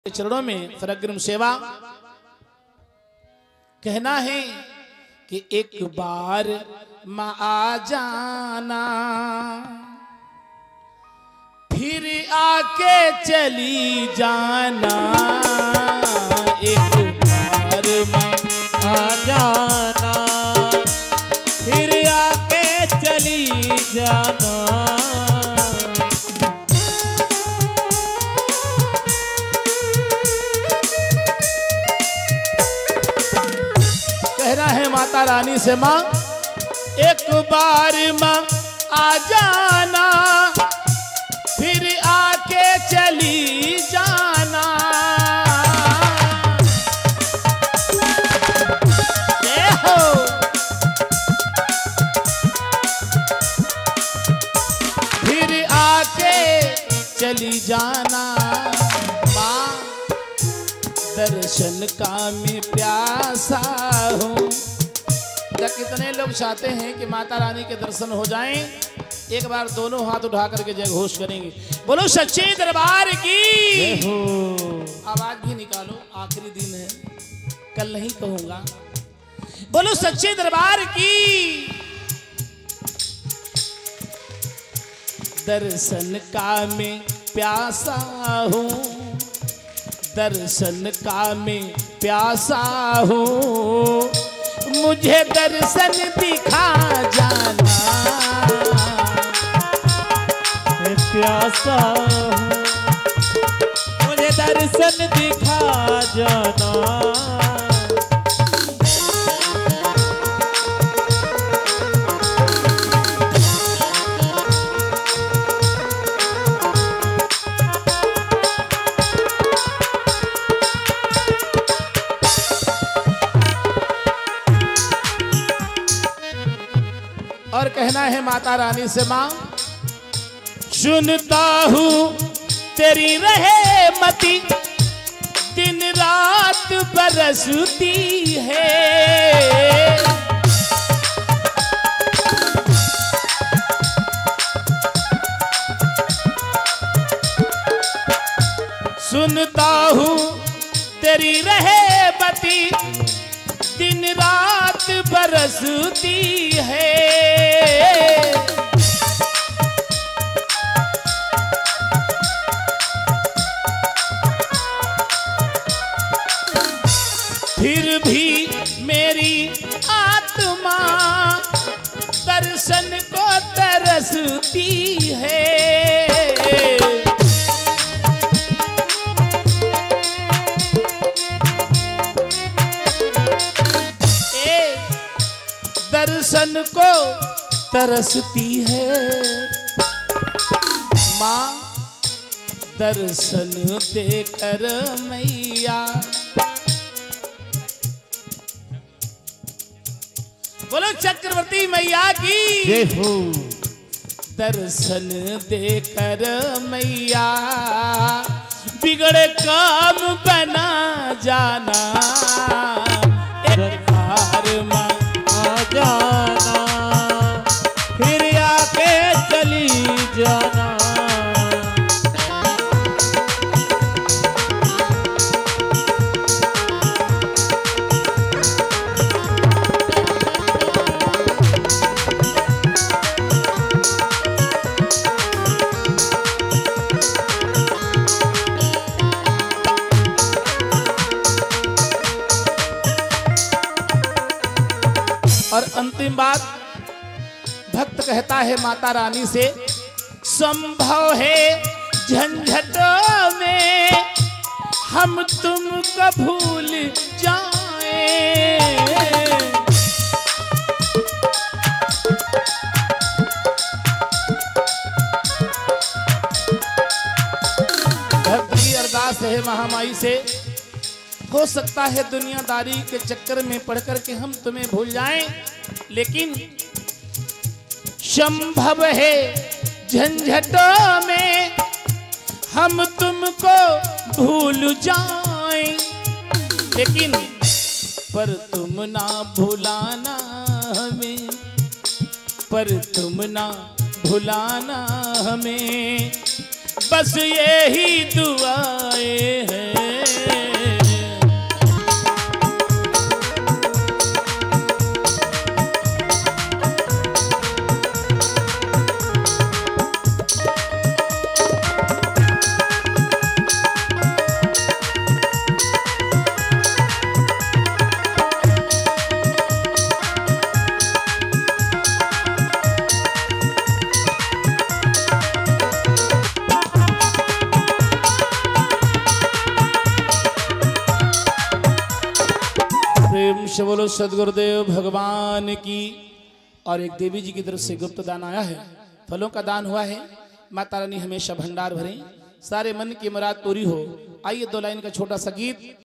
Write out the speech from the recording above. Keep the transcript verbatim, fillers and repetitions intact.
चरणों में सरग्रम सेवा कहना है कि एक बार माँ आ जाना फिर आके चली जाना। एक बार माँ आ जाना फिर आके चली जाना। कहना है माता रानी से माँ एक बार माँ आ जाना फिर आके चली जाना। ये हो फिर आके चली जाना। माँ दर्शन का मैं प्यासा हूँ। कितने लोग चाहते हैं कि माता रानी के दर्शन हो जाएं, एक बार दोनों हाथ उठा करके जय घोष करेंगे। बोलो सच्चे दरबार की। आवाज भी निकालो, आखिरी दिन है, कल नहीं कहूंगा। बोलो सच्चे दरबार की। दर्शन का मैं प्यासा हूँ, दर्शन का मैं प्यासा हूँ, मुझे दर्शन दिखा जाना। मैं प्यासा हूँ, मुझे दर्शन दिखा जाना। और कहना है माता रानी से माँ सुनता हूँ तेरी रहे मती दिन रात बरसती है। सुनता हूँ तेरी रहे मती दिन रात बरसती है। फिर भी मेरी आत्मा दर्शन को तरसती है। दर्शन को तरसती है। माँ दर्शन देकर मैया बोलो चक्रवर्ती मैया की जय हो। दर्शन देकर मैया बिगड़े काम बना जाना। एक बार माँ आ जाना फिर आके चली जाना। और अंतिम बात भक्त कहता है माता रानी से संभव है झंझटों में हम तुमको भूल जाएं। भक्त की अरदास है महामाई से हो सकता है दुनियादारी के चक्कर में पढ़ कर के हम तुम्हें भूल जाएं, लेकिन संभव है झंझटों में हम तुमको भूल जाएं। लेकिन पर तुम ना भुलाना हमें, पर तुम ना भुलाना हमें, बस यही दुआएं हैं। से बोलो सदगुरुदेव भगवान की। और एक देवी जी की तरफ से गुप्त दान आया है, फलों का दान हुआ है। माता रानी हमेशा भंडार भरें, सारे मन की मुराद पूरी हो। आइए दो लाइन का छोटा सा गीत।